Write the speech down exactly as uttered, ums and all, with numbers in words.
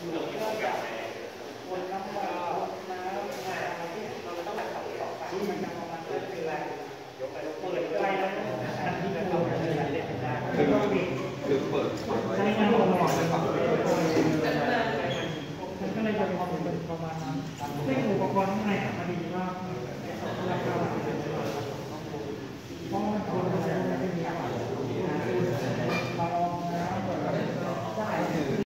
วนน้ำมันน้ำอะไรที่เราต้องแบบขับต่อไปที่มันจะประมาณเดือนเปิดไฟแล้วที่จะทำอะไรได้คือคือเปิดเปิดไว้ใช้งานลงหลอดเลยครับ